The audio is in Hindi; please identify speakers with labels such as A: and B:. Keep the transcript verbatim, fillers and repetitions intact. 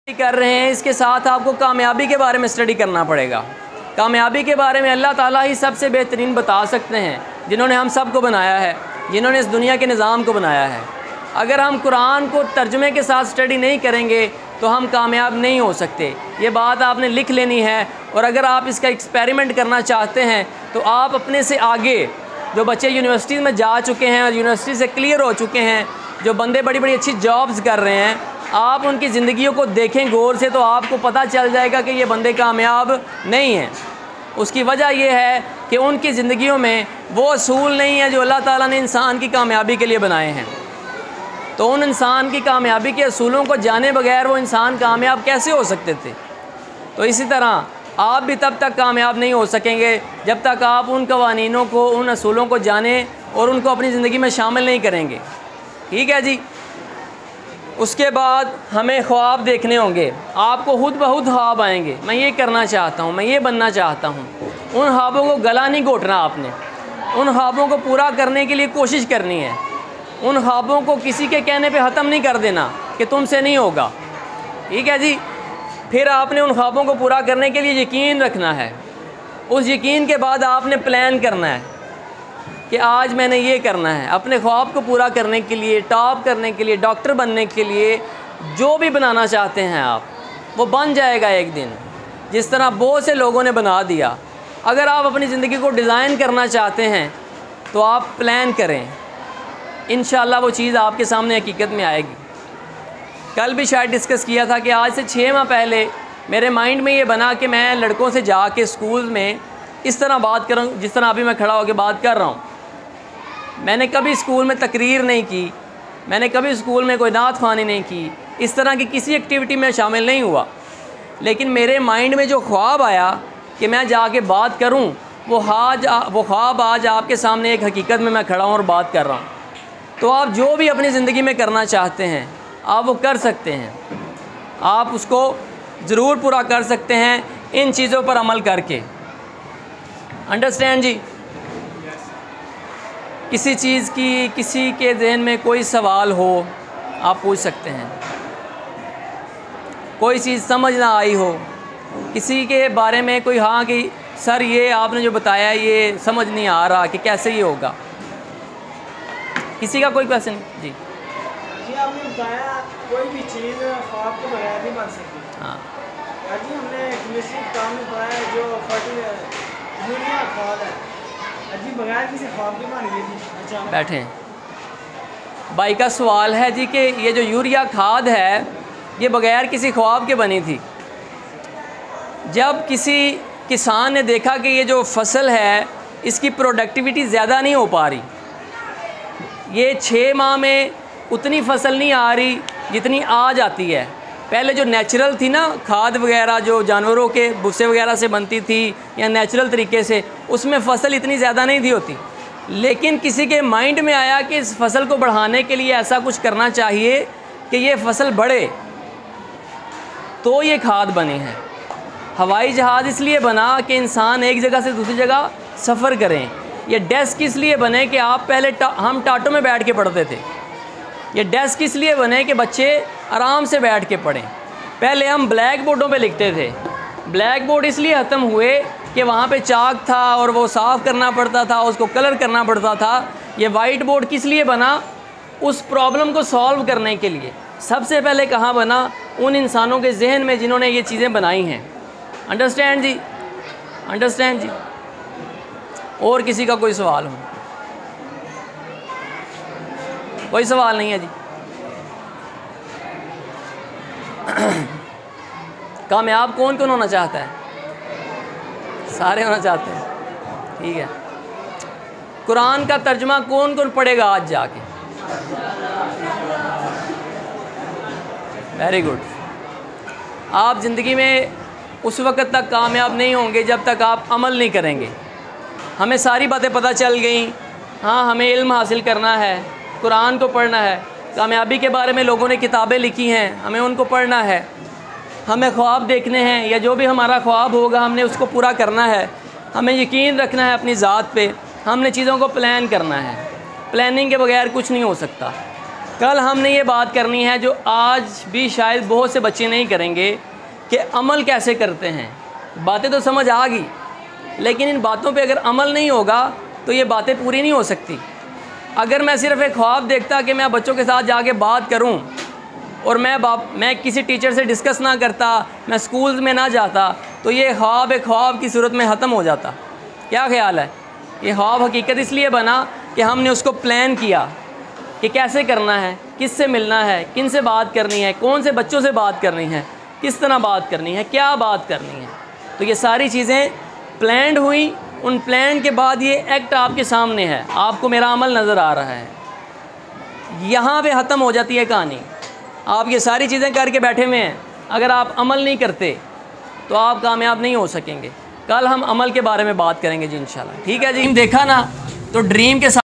A: कर रहे हैं, इसके साथ आपको कामयाबी के बारे में स्टडी करना पड़ेगा। कामयाबी के बारे में अल्लाह ताला ही सबसे बेहतरीन बता सकते हैं, जिन्होंने हम सब को बनाया है, जिन्होंने इस दुनिया के निज़ाम को बनाया है। अगर हम कुरान को तर्जुमे के साथ स्टडी नहीं करेंगे तो हम कामयाब नहीं हो सकते। ये बात आपने लिख लेनी है। और अगर आप इसका एक्सपेरिमेंट करना चाहते हैं तो आप अपने से आगे जो बच्चे यूनिवर्सिटी में जा चुके हैं और यूनिवर्सिटी से क्लियर हो चुके हैं, जो बंदे बड़ी बड़ी अच्छी जॉब्स कर रहे हैं, आप उनकी ज़िंदगियों को देखें गौर से तो आपको पता चल जाएगा कि ये बंदे कामयाब नहीं हैं। उसकी वजह यह है कि उनकी ज़िंदगियों में वो असूल नहीं है जो अल्लाह ताला ने इंसान की कामयाबी के लिए बनाए हैं। तो उन इंसान की कामयाबी के असूलों को जाने बगैर वो इंसान कामयाब कैसे हो सकते थे। तो इसी तरह आप भी तब तक कामयाब नहीं हो सकेंगे जब तक आप उन कवानीनों को, उन असूलों को जानें और उनको अपनी ज़िंदगी में शामिल नहीं करेंगे। ठीक है जी। उसके बाद हमें ख्वाब देखने होंगे। आपको खुद ब खुद ख्वाब आएंगे, मैं ये करना चाहता हूँ, मैं ये बनना चाहता हूँ। उन ख्वाबों को गला नहीं घोटना आपने, उन ख्वाबों को पूरा करने के लिए कोशिश करनी है। उन ख्वाबों को किसी के कहने पे ख़त्म नहीं कर देना कि तुमसे नहीं होगा। ठीक है जी। फिर आपने उन ख्वाबों को पूरा करने के लिए यकीन रखना है। उस यकीन के बाद आपने प्लान करना है कि आज मैंने ये करना है। अपने ख्वाब को पूरा करने के लिए, टॉप करने के लिए, डॉक्टर बनने के लिए, जो भी बनाना चाहते हैं आप, वो बन जाएगा एक दिन, जिस तरह बहुत से लोगों ने बना दिया। अगर आप अपनी ज़िंदगी को डिज़ाइन करना चाहते हैं तो आप प्लान करें, इंशाल्लाह वो चीज़ आपके सामने हकीकत में आएगी। कल भी शायद डिस्कस किया था कि आज से छः माह पहले मेरे माइंड में ये बना कि मैं लड़कों से जाके स्कूल में इस तरह बात करूँ जिस तरह अभी मैं खड़ा होकर बात कर रहा हूँ। मैंने कभी स्कूल में तकरीर नहीं की, मैंने कभी स्कूल में कोई नात ख़वानी नहीं की, इस तरह की किसी एक्टिविटी में शामिल नहीं हुआ। लेकिन मेरे माइंड में जो ख्वाब आया कि मैं जाके बात करूं, वो आज वो ख्वाब आज आपके सामने एक हकीकत में मैं खड़ा हूं और बात कर रहा हूं। तो आप जो भी अपनी ज़िंदगी में करना चाहते हैं आप वो कर सकते हैं, आप उसको ज़रूर पूरा कर सकते हैं इन चीज़ों पर अमल करके। अंडरस्टैंड जी। किसी चीज़ की, किसी के जहन में कोई सवाल हो आप पूछ सकते हैं, कोई चीज़ समझ ना आई हो, किसी के बारे में कोई हाँ कि सर ये आपने जो बताया ये समझ नहीं आ रहा कि कैसे ये होगा, किसी का कोई क्वेश्चन। जी
B: जी आपने बताया कोई भी चीज़ ख्वाब के बगैर नहीं बन सकती।
A: हाँ
B: जी हमने केमिस्ट्री काम में पढ़ा है जो फर्टी यूरिया खाद है जी बगैर किसी ख्वाब के बन गई थी।
A: बैठे भाई का सवाल है जी कि ये जो यूरिया खाद है ये बगैर किसी ख्वाब के बनी थी। जब किसी किसान ने देखा कि ये जो फसल है इसकी प्रोडक्टिविटी ज़्यादा नहीं हो पा रही, ये छः माह में उतनी फसल नहीं आ रही जितनी आ जाती है। पहले जो नेचुरल थी ना खाद वगैरह जो जानवरों के भूसे वगैरह से बनती थी या नेचुरल तरीके से, उसमें फसल इतनी ज़्यादा नहीं थी होती। लेकिन किसी के माइंड में आया कि इस फसल को बढ़ाने के लिए ऐसा कुछ करना चाहिए कि ये फसल बढ़े, तो ये खाद बनी है। हवाई जहाज़ इसलिए बना कि इंसान एक जगह से दूसरी जगह सफ़र करें। ये डेस्क इसलिए बने कि आप पहले टा, हम टाटों में बैठ के पढ़ते थे। ये डेस्क इसलिए बने कि बच्चे आराम से बैठ के पढ़ें। पहले हम ब्लैक बोर्डों पे लिखते थे। ब्लैक बोर्ड इसलिए ख़त्म हुए कि वहाँ पे चाक था और वो साफ़ करना पड़ता था, उसको कलर करना पड़ता था। ये वाइट बोर्ड किस लिए बना? उस प्रॉब्लम को सॉल्व करने के लिए। सबसे पहले कहाँ बना? उन इंसानों के जहन में जिन्होंने ये चीज़ें बनाई हैं। अंडरस्टैंड जी, अंडरस्टैंड जी। और किसी का कोई सवाल हो? कोई सवाल नहीं है जी। कामयाब कौन कौन होना चाहता है? सारे होना चाहते हैं। ठीक है। कुरान का तर्जुमा कौन कौन पढ़ेगा आज जाके? Very good. आप ज़िंदगी में उस वक़्त तक कामयाब नहीं होंगे जब तक आप अमल नहीं करेंगे। हमें सारी बातें पता चल गई, हाँ हमें इल्म हासिल करना है, कुरान को पढ़ना है, कामयाबी के बारे में लोगों ने किताबें लिखी हैं, हमें उनको पढ़ना है, हमें ख्वाब देखने हैं या जो भी हमारा ख्वाब होगा हमने उसको पूरा करना है, हमें यकीन रखना है अपनी ज़ात पे, हमने चीज़ों को प्लान करना है। प्लानिंग के बगैर कुछ नहीं हो सकता। कल हमने ये बात करनी है जो आज भी शायद बहुत से बच्चे नहीं करेंगे कि अमल कैसे करते हैं। बातें तो समझ आ गई, लेकिन इन बातों पे अगर अमल नहीं होगा तो ये बातें पूरी नहीं हो सकती। अगर मैं सिर्फ़ एक ख्वाब देखता कि मैं बच्चों के साथ जाके बात करूं और मैं बाप मैं किसी टीचर से डिस्कस ना करता, मैं स्कूल में ना जाता, तो ये ख्वाब एक ख्वाब की सूरत में ख़त्म हो जाता। क्या ख्याल है? ये ख्वाब हकीकत इसलिए बना कि हमने उसको प्लान किया कि कैसे करना है, किस से मिलना है, किन से बात करनी है, कौन से बच्चों से बात करनी है, किस तरह बात करनी है, क्या बात करनी है। तो ये सारी चीज़ें प्लान्ड हुई। उन प्लान के बाद ये एक्ट आपके सामने है, आपको मेरा अमल नज़र आ रहा है। यहाँ पे ख़त्म हो जाती है कहानी। आप ये सारी चीज़ें करके बैठे हुए हैं, अगर आप अमल नहीं करते तो आप कामयाब नहीं हो सकेंगे। कल हम अमल के बारे में बात करेंगे जी इंशाल्लाह। ठीक है जी। देखा ना, तो ड्रीम के साथ